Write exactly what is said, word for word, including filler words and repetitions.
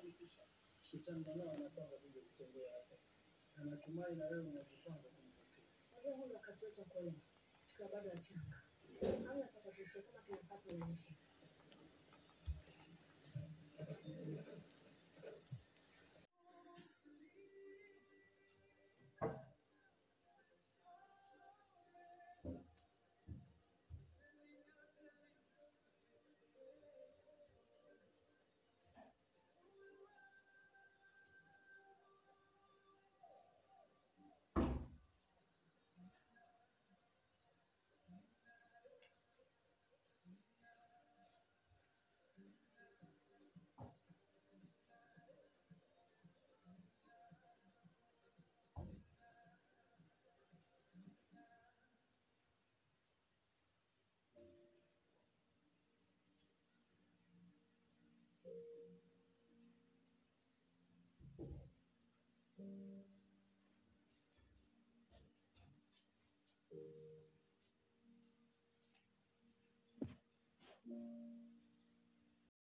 Sitamana anapanga kuja kutembea hapa. Anatumai na wewe unajipanga kumpokea. Wewe huna wakati wote kwa leo. Tukiwa bado wachanga. Au nataka tuishi kama tunapata maisha. Thank you.